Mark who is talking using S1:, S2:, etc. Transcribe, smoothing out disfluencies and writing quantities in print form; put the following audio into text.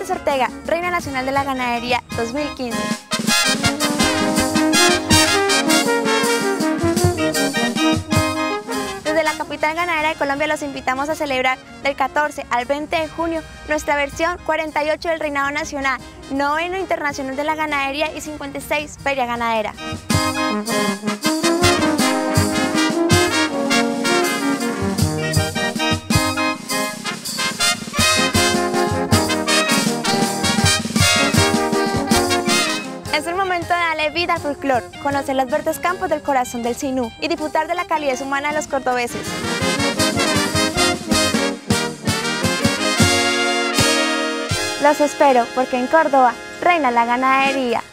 S1: Lourdes Ortega, Reina Nacional de la Ganadería 2015. Desde la capital ganadera de Colombia los invitamos a celebrar del 14 al 20 de junio nuestra versión 48 del Reinado Nacional, 9º Internacional de la Ganadería y 56 Feria Ganadera. Es el momento de darle vida al folclor, conocer los verdes campos del corazón del Sinú y disfrutar de la calidez humana de los cordobeses. Los espero porque en Córdoba reina la ganadería.